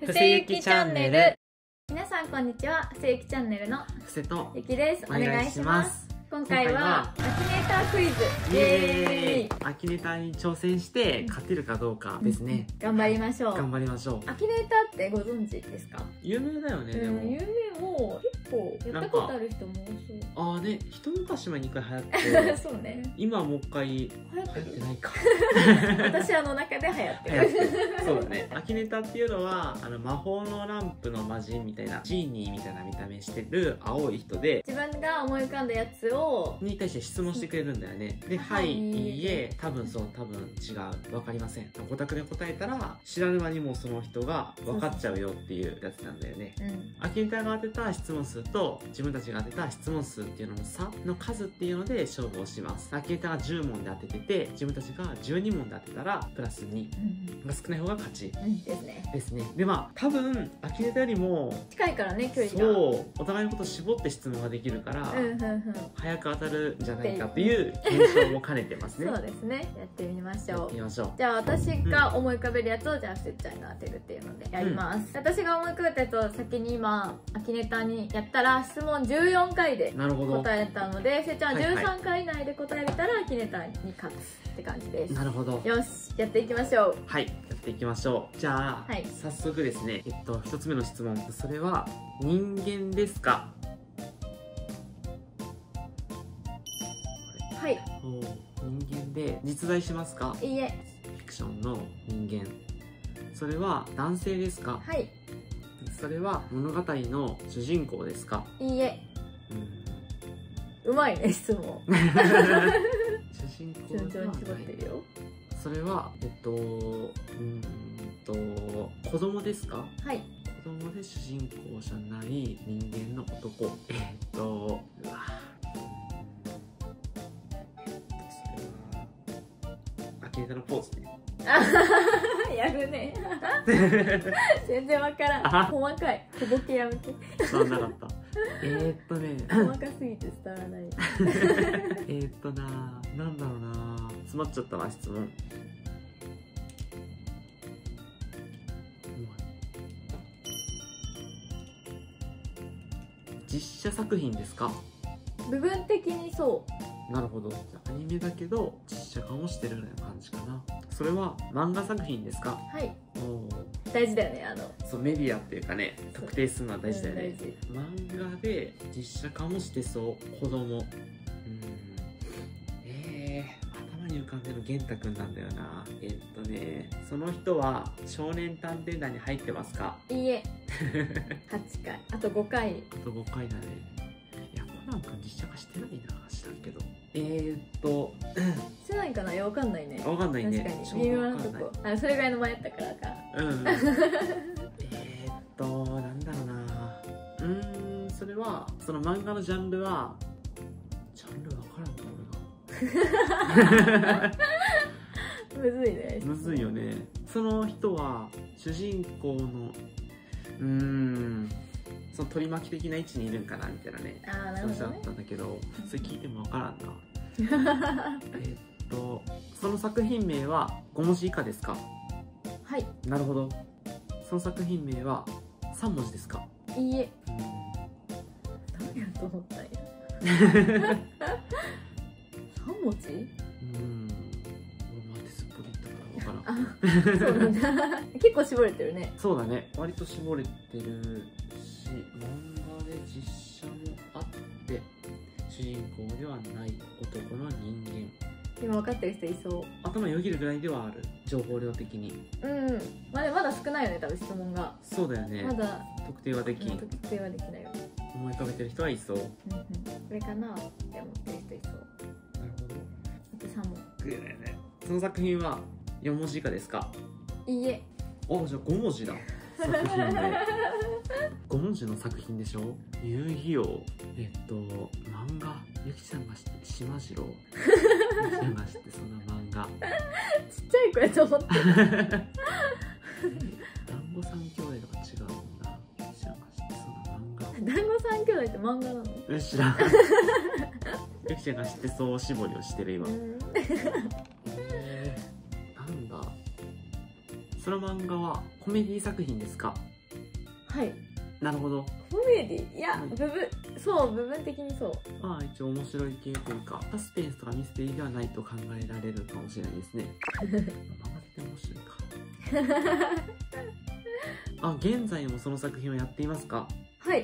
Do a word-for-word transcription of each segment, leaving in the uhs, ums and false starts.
ふせゆきチャンネル。 皆さんこんにちは。ふせゆきチャンネルのふせとゆきです。お願いします。今回はアキネータークイズ。 イエーイ。アキネーターに挑戦して勝てるかどうかですね。 頑張りましょう。 頑張りましょう。 アキネーターってご存知ですか？ 有名だよね。でも有名も結構やったことある人も多そう。 ああね、一昔前に一回流行ってそうね。 今はもう一回流流行ってる行ってないか。 私らの中で流行ってる。 流行ってる。そうだね。アキネーターっていうのはあの魔法のランプの魔人みたいなジーニーみたいな見た目してる青い人で、 自分が思い浮かんだやつをに対して質問してくれるんだよね。で、はい、いいえ、多分そう、多分違う、わかりません。ご択で答えたら知らぬ間にもうその人が分かっちゃうよっていうやつなんだよね。 うん、 アキネーターが当てた質問数と自分たちが当てた質問数っていうのの差の数っていうので勝負をします。アキネーターがじゅう問で当ててて、自分たちがじゅうに問で当てたらプラスにが少ない方が勝ち、 うん、ですね。 ですね。で、まあ多分アキネーターよりも近いからね、距離が。 そう、お互いのことを絞って質問ができるから、 うんうんうん、 早く当たるんじゃないかっていう検証も兼ねてますね。 そうですね。やってみましょう。 やってみましょう。 じゃあ私が思い浮かべるやつを、じゃあふっちゃんが当てるっていうのでやります。うん、私が思い浮かべたやつを先に今アキネーターにやったら質問じゅうよんかいで答えたので、せっちゃんはじゅうさんかい以内で答えれたらアキネーターに勝つって感じです。 なるほど。 よし、やっていきましょう。 はい、やっていきましょう。じゃあ、はい、早速ですね、えっと一つ目の質問、それは人間ですか？ はい。 人間で実在しますか？ いいえ。 フィクションの人間。それは男性ですか？ はい。 それは物語の主人公ですか？ いいえ。うん、うまいね、質問。 主人公順調に絞ってるよ。 それはえっとうんと子供ですか？ はい。 子供で主人公じゃない人間の男。えっとうわアキネーターのポーズね。 やるね。全然わからん。細かい。小ボケやめて。 伝わんなかった。えーっとね。 細かすぎて伝わらない。 えーっとな、なんだろうな。詰まっちゃったな、質問。実写作品ですか？ 部分的にそう。 なるほど。アニメだけど実写化もしてるような感じかな。それは漫画作品ですか？ はい。 お大事だよね、あのそうメディアっていうかね、特定するのは大事だよね。 大事。 漫画で実写化もしてそう。子供。うん。えー、頭に浮かんでる玄太くんなんだよな。えー、っとね、その人は少年探偵団に入ってますか？ いいえ。はちかい。あとごかい。 あとごかいだね。いや、コナン君実写化してないな。知らんけど。えーっと、 してないかな。いや、わかんないね。 わかんないね。 確かに微妙なとこ。あ、それぐらいの前やったからか。 うん。えーっと、なんだろうな。うーん、それはその漫画のジャンルはジャンルわからんか俺が。 むずいね。 むずいよね。その人は主人公のうーん。その取り巻き的な位置にいるんかなみたいなね。 ああ、なるほどね。 そうだったんだけど、それ聞いてもわからんな。えっと、その作品名はごもじ以下ですか？ はい。 なるほど。その作品名はさんもじですか？ いいえ。 うん。 何やと思ったんや。さんもじ？ うん。俺も当てずっぽり言ったからわからん。 あ、そうなんだ。結構絞れてるね。 そうだね。割と絞れてる。漫画で実写もあって主人公ではない男の人間。 今分かってる人いそう。 頭よぎるぐらいではある、情報量的に。 うん、まだまだ少ないよね、多分質問が。 そうだよね。 まだ特定はできん、 特定はできないよ。 思い浮かべてる人はいそう。うんうん、これかなって思ってる人いそう。なるほど。 あとさん問。 その作品はよんもじ以下ですか？ いいえ。 あ、じゃあごもじだ。作品でごもじの作品でしょ。遊戯王。えっと漫画、ゆきちゃんが知って島次郎。ゆきちゃんが知ってその漫画。 ちっちゃい子やと思ってる。 団子三兄弟とか違うもんな。ゆきちゃんが知ってその漫画。 団子三兄弟って漫画なの？ え、知らん。ゆきちゃんが知ってそう絞りをしてる今。えー、なんだ。その漫画はコメディ作品ですか？ はい。 なるほど。 コメディいや、 うん部分そう部分的にそう。 まあ一応面白い系というかサスペンスとかミステリーではないと考えられるかもしれないですね。漫画って面白いか。あ、現在もその作品をやっていますか？ はい。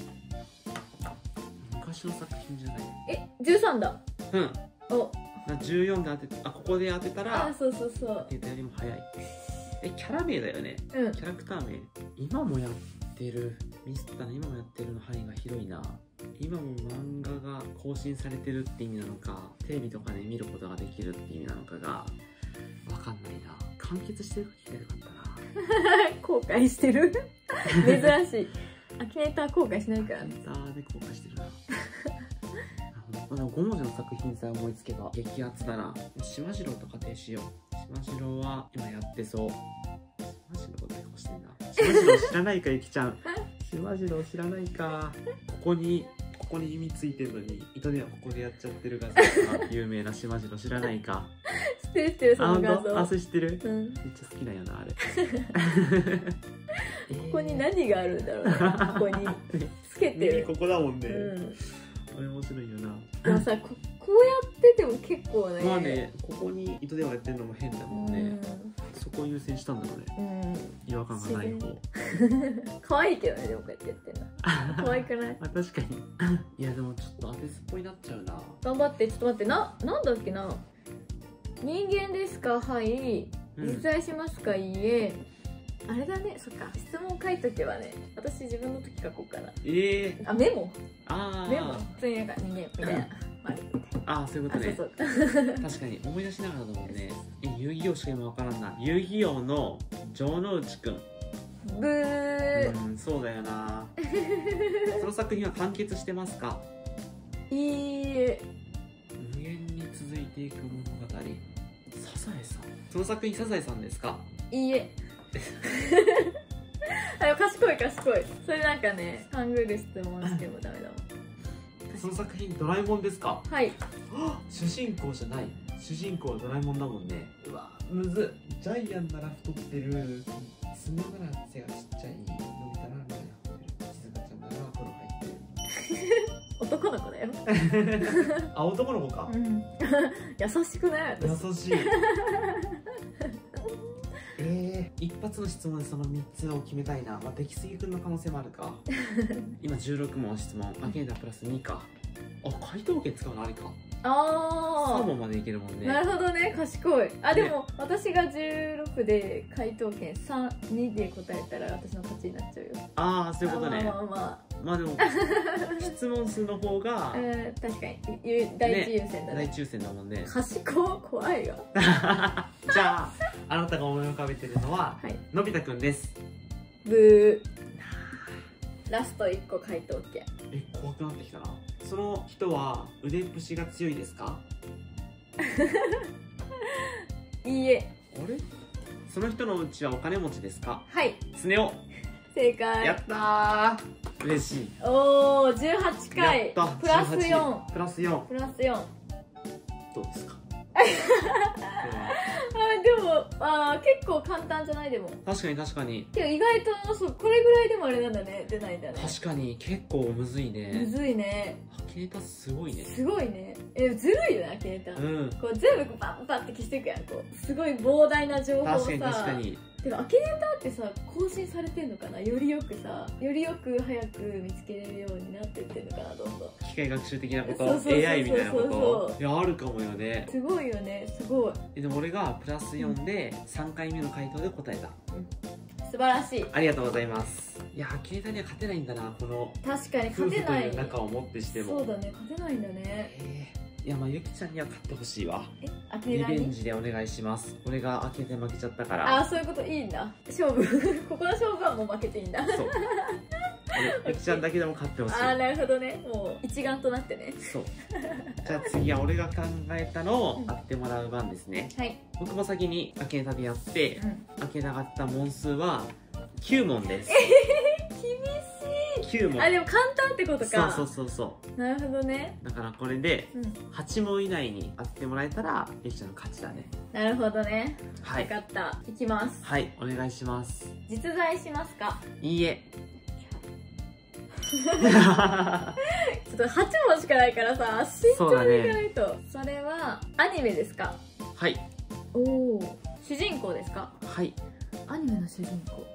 昔の作品じゃない。 え、じゅうさんだ。 うん。 お。 じゅうよんで当てあここで当てたら。 あ、そうそうそう。 当てたよりも早い。え、キャラ名だよね。 うん。 キャラクター名。今もやってる。ミスったな、今もやってるの範囲が広いな。今も漫画が更新されてるって意味なのか、テレビとかで見ることができるって意味なのかがわかんないな。完結してるか聞きたかったな。 後悔してる珍しい。アキネーター後悔しないからね。 アキネーターで後悔してるな。でもご文字の作品さえ思いつけば激アツだな。島次郎と仮定しよう。島次郎は今やってそう。島次郎代表してんな。島次郎知らないか、ゆきちゃん。島次郎知らないか。ここにここに意味ついてるのに糸ではここでやっちゃってる画像が有名な島次郎知らないか。 知ってる知ってる、その画像。 あ、それ知ってる、 うん、 めっちゃ好きなんよなあれ。 ここに何があるんだろうね。ここにつけてる。 ここだもんね。 うん、 これ面白いよな。 でもさ、ここうやってても結構ね。 まあね、ここに糸電話やってるのも変だもんね。うん、そこを優先したんだろうね。うん、違和感がない方。 可愛いけどね、でもこうやってやってるの。可愛くない？ あ、確かに。いやでもちょっと当てずっぽいになっちゃうな。 頑張って、ちょっと待って、な、なんだっけな。人間ですか？はい。実在しますか？いいえ。あれだね、そっか、質問書いとけばね、私自分の時書こうかな。ええー、あ、メモ。ああ。メモ。普通になんか人間みたいな。 ああ、そういうことね。そうそう確かに思い出しながらだもんね。え、遊戯王しか今わからんな。遊戯王の城之内くん。 ブー。 うん、そうだよな。その作品は完結してますか？ いいえ。 無限に続いていく物語。サザエさん。その作品サザエさんですか？ いいえ。あ、でも賢い賢い。それなんかね、ハングル質問してもダメだもん。 その作品ドラえもんですか？ はい。 主人公じゃない。主人公はドラえもんだもんね。うわ、むずっ。ジャイアンなら太ってる。スネ夫なら背がちっちゃい。のび太なら目が張ってる。静香ちゃんなら風呂入ってる。 男の子だよ。 あ、男の子か。 うん、優しくない？ 優しい。えー、一発の質問でそのみっつを決めたいな。まあ、出来すぎくんの可能性もあるか。今じゅうろく問質問。アケーダプラスにか。あ、回答権使うのありか。ああ。さん問までいけるもんね。 なるほどね、賢い。あ、でも、ね、私がじゅうろくで回答権さん、にで答えたら私の勝ちになっちゃうよ。ああ、そういうことね。まあまあまあ。まあでも質問数の方が、えー、確かに第一優先だね。第一優先だもんね。賢い、怖いわ。じゃああなたが思い浮かべてるのは、はい、のび太くんです。 ブー。ラストいっこ回答権。 え、怖くなってきたな。その人は腕っぷしが強いですか？ いいえ。 あれ？その人のうちはお金持ちですか？ はい。 スネ夫。 正解。 やったー。嬉しい。 おお、じゅうはちかい。プラスよん。 プラスよん。 プラスよん。 どうですか？ あ、でも、あ、結構簡単じゃない？でも確かに確かに。 でも意外とそう、これぐらいでもあれなんだね、出ないんだね。 確かに結構むずいね。 むずいね。 アキネータすごいね。 すごいね。え、ずるいよね、アキネータ。うん。こう全部こうバッバッって消していくやん。こうすごい膨大な情報をさ。確かに確かに。てかアキネーターってさ、更新されてんのかな。よりよくさ、よりよく早く見つけれるようになってってんのかな、どんどん。機械学習的なこと、エーアイ みたいなこと。いや、あるかもよね。すごいよね、すごい。でも俺がプラスよんでさんかいめの回答で答えた。うん、素晴らしい。ありがとうございます。いや、アキネーターには勝てないんだな、この。確かに勝てない。夫婦という仲をもってしても。そうだね、勝てないんだね。えーいや、まあゆきちゃんには勝ってほしいわ。え、アキネタにリベンジでお願いします。俺がアキネタ負けちゃったから。ああ、そういうこといいんだ。勝負ここの勝負はもう負けていいんだ。そうゆきちゃんだけでも勝ってほしい。ああ、なるほどね。もう一丸となってね。そう。じゃあ次は俺が考えたのを当ててもらう番ですね。はい。僕も先にアキネタでやって、うん、アキネタが当てた問数はきゅう問です。えー、厳しい。 きゅうもん。 あ、でも簡単ってことか。 そうそうそうそう。 なるほどね。 だからこれでうん、 はちもん以内に当ててもらえたらゆきちゃんの勝ちだね。 なるほどね。 はい。 分かった。いきます。 はい、お願いします。 実在しますか？ いいえ。 ちょっとはちもんしかないからさ、慎重にいかないと。 そ,、ね、それはアニメですか？ はい。 おお。主人公ですか？ はい。 アニメの主人公。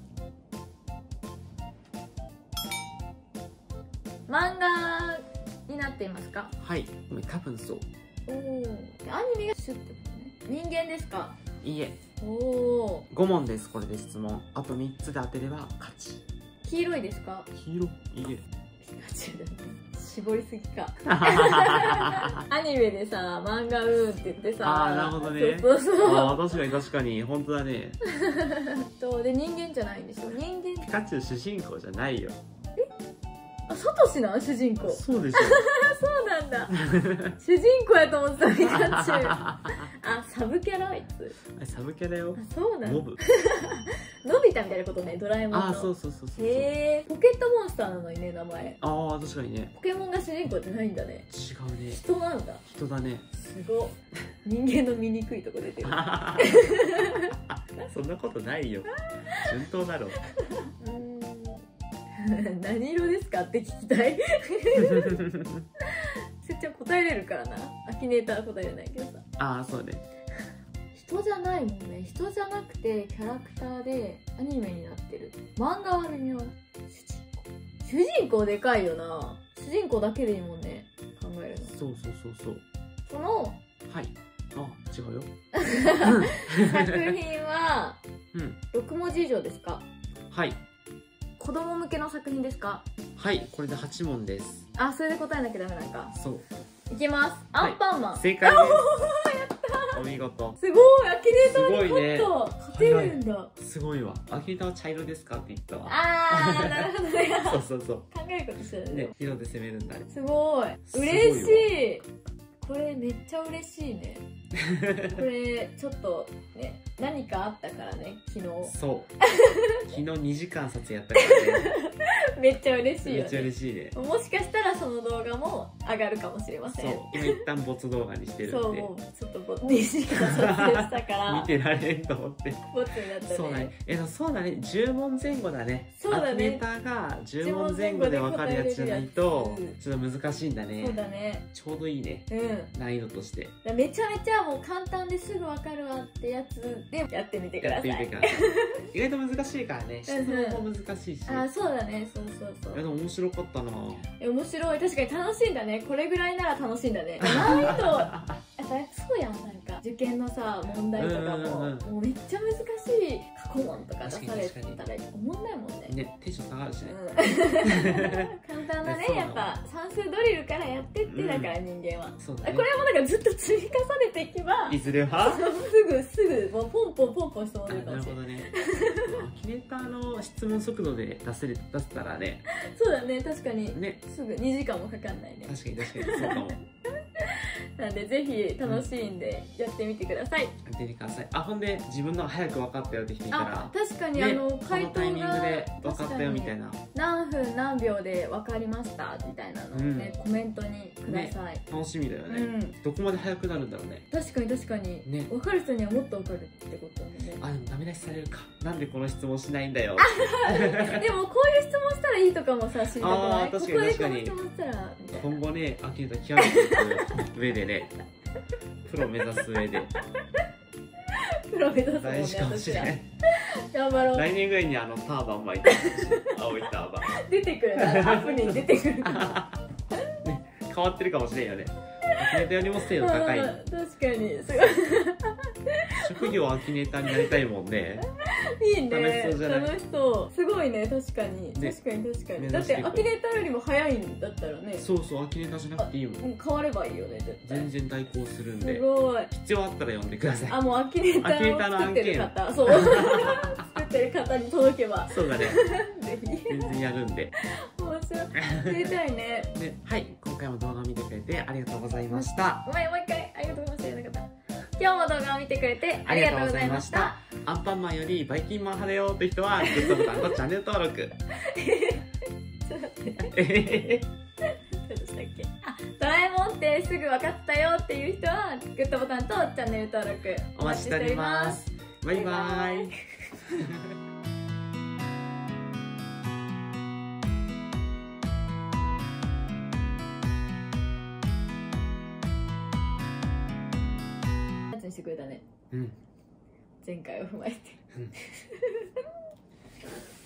漫画になっていますか？ はい、多分そう。 おお。アニメが主ってことね。人間ですか？ いいえ。 おお。 ごもんです。これで質問。あとみっつで当てれば勝ち。 黄色いですか？ 黄色。いいえ。 絞りすぎか。アニメでさ、漫画うーって言ってさ。 ああ、なるほどね。 そうそうそう。 ああ、確かに確かに、本当だね。 と、で、人間じゃないんでしょ。人間。 ピカチュウ主人公じゃないよ。 え？あ、サトシなん主人公。 そうでしょ。 そうなんだ。主人公やと思ってた、ピカチュウ。あ、サブキャラあいつ。 あ、サブキャラよ。 あ、そうなんだ。 モブ。 のび太みたいなことね、ドラえもんの。 あ、そうそうそうそう。 へえ、ポケットモンスターなのにね、名前。 ああ、確かにね。 ポケモンが主人公じゃないんだね。 違うね。 人なんだ。 人だね。 すご。人間の醜いとこ出てる。 そんなことないよ。順当だろう。 うーん。何色ですかって聞きたい。せっちゃん答えれるからな。アキネーター答えれないけどさ。 ああ、そうね。 人じゃないもんね。人じゃなくてキャラクターでアニメになってる。漫画は微妙。主人公。主人公でかいよな。主人公だけでいいもんね。考えるの。 そうそうそうそう。 その、 はい。あ、違うよ。 作品は、 うん。 ろくもじ以上ですか？ はい。 子供向けの作品ですか？ はい、これではちもんです。 あ、それで答えなきゃダメなんか。 そう。 いきます。アンパンマン。 正解です。 やったー。 お見事。 すごい、アキネーターに勝った。勝てるんだ。 すごいわ。アキネーターは茶色ですかって言ったわ。 あー、なるほどね。 そうそうそう。 考えることしてるね。 色で攻めるんだね。 すごい。嬉しい。これめっちゃ嬉しいね。これちょっとね、何かあったからね、昨日。 そう昨日にじかん撮影やったからね。 めっちゃ嬉しいよね。 めっちゃ嬉しいね。 もしかしたらその動画も上がるかもしれません。 そう、今一旦ボツ動画にしてるんで。 そう、もうちょっとボツにじかん撮影したから見てられんと思ってボツになったね。 そうだね。え、そうだね、じゅうもんぜん後だね。 そうだね。 アキネーターがじゅうもんぜん後で分かるやつじゃないとちょっと難しいんだね。 そうだね。 ちょうどいいね、 うん、 難易度として。 めちゃめちゃもう簡単ですぐ分かるわってやつでやってみてください。やってみてください。 意外と難しいからね、質問も難しいし。あ、 そうだね。そうそうそう。 いやでも面白かったな。 え、面白い。確かに楽しいんだね。これぐらいなら楽しいんだね。難易度やっぱそうやん。なんか受験のさ問題とかももうめっちゃ難しい過去問とか出されたら思んないもんね。 ね、テンション下がるしね。 簡単なね、やっぱ算数ドリルからやってってだから人間は。 そうだね。 これはもうなんかずっと積み重ねていけばいずれはすぐすぐもうポンポンポンポン質問出るかもしれない。なるほどね。 アキネーターの質問速度で出せる出せたらね。 そうだね、確かにね、 すぐにじかんもかかんないね。 確かに確かにそうかも。 なんでぜひ楽しいんでやってみてください。やってみてください。あ、ほんで自分の早く分かったよって人いたら、 確かにあの回答がこのタイミングで分かったよみたいな、 何分何秒で分かりましたみたいなのをね、コメントにください。 楽しみだよね。どこまで早くなるんだろうね。確かに確かに。分かる人にはもっと分かるってことだもんね。 あ、でもダメ出しされるか。なんでこの質問しないんだよ。 でもこういう質問したらいいとかもさ、知りたくない？ 確かに確かに。今後ね、アキネーター極めていく上でね、プロ目指す上でプロ目指すもんね、 大事かもしれない。 頑張ろう。 来年ぐらいにあのターバン巻いてほしい。青いターバン出てくるな、アプリに出てくるね、 変わってるかもしれんよね。アキネーターよりも精度高い。 確かにすごい。 職業アキネーターになりたいもんね。 いいね、楽しそうじゃない？楽しそう、すごいね。確かに、ね、確かに確かに。だってアキネーターよりも早いんだったらね。そうそう、アキネーターじゃなくていいもん。変わればいいよね、絶対。全然代行するんで。すごい。必要あったら呼んでください。あ、もうアキネーターを作ってる方、そう作ってる方に届けば。そうだね。ぜひ全然やるんで。面白い。知りたいね。ね、はい、今回も動画見てくれてありがとうございました。ごめん、もう一回ありがとうございました。今日も動画を見てくれてありがとうございました。アンパンマンよりバイキンマン派だよって人はグッドボタンとチャンネル登録ちょっと待って。 えどうしたっけ。あ、ドラえもんってすぐ分かったよっていう人はグッドボタンとチャンネル登録お待ちしております。バイバイ。 やつにしてくれたね。 うん。 前回を踏まえて。